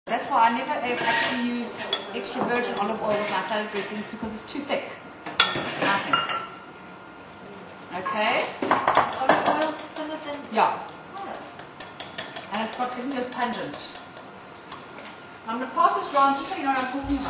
That's why I never actually use extra virgin olive oil with my salad dressings because it's too thick, I think. Okay? Olive oil thinner than... Yeah. Oh. And it's got, isn't it pungent? I'm going to pass this round just so you know what I'm talking about.